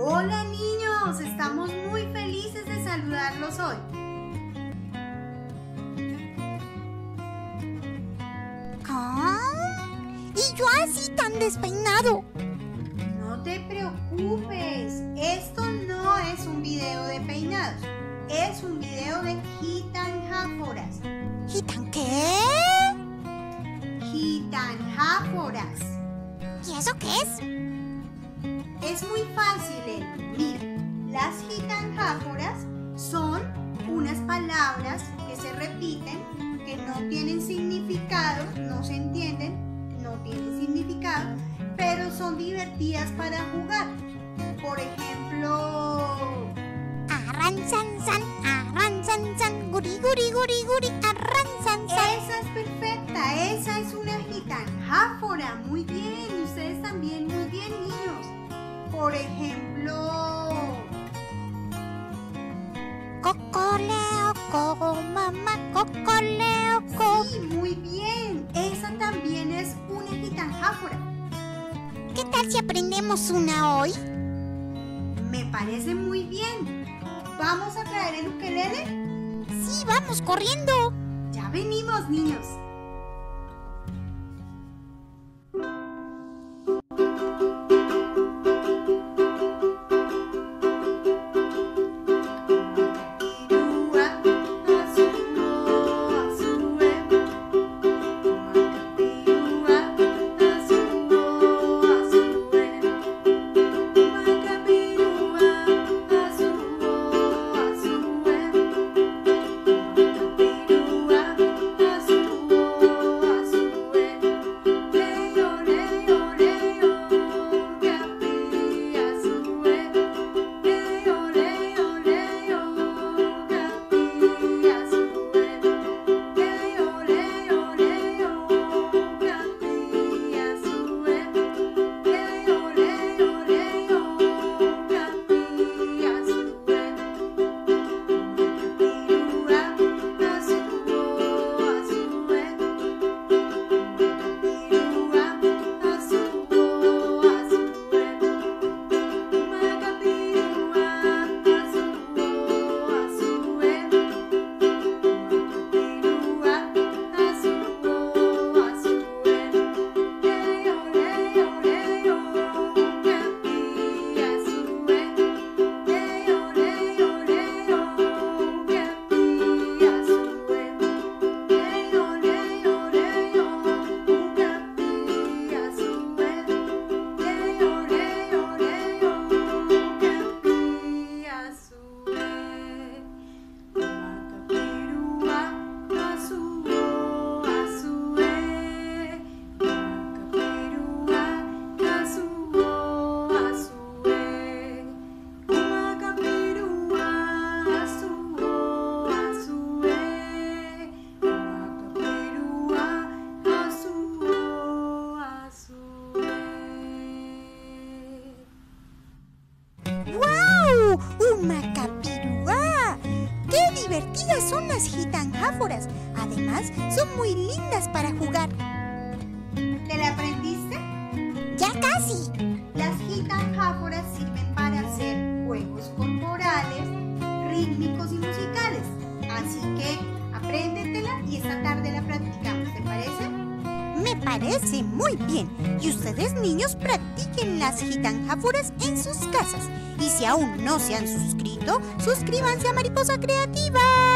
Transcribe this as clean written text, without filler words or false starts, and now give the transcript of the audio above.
Hola niños, estamos muy felices de saludarlos hoy. ¿Y yo así tan despeinado? No te preocupes, esto no es un video de peinados, es un video de gitanjáforas. ¿Gitan qué? Gitanjáforas. ¿Y eso qué es? Es muy fácil, mira, las gitanjáforas son unas palabras que se repiten, que no tienen significado, no se entienden, no tienen significado, pero son divertidas para jugar. Por ejemplo, Arran san san, guri guri guri guri, arran san san. esa es perfecta, esa es una gitanjáfora. Muy bien, ustedes también, muy bien, niños. Por ejemplo, Cocoleo, co, mamá, cocoleo, co. sí, muy bien, esa también es una gitanjáfora. ¿Qué tal si aprendemos una hoy? Me parece muy bien. ¿Vamos a traer el ukelele? Sí, vamos corriendo. Ya venimos, niños. ¡Guau! ¡Umacapirúa! ¡Qué divertidas son las gitanjáforas! Además, son muy lindas para jugar. ¿Te la aprendiste? ¡Ya casi! Las gitanjáforas sirven para hacer juegos corporales, rítmicos y musicales. Así que apréndetela y esta tarde la practicamos, ¿te parece? Me parece muy bien. Y ustedes, niños, practiquen las gitanjáforas en sus casas. Y si aún no se han suscrito, suscríbanse a Mariposa Creativa.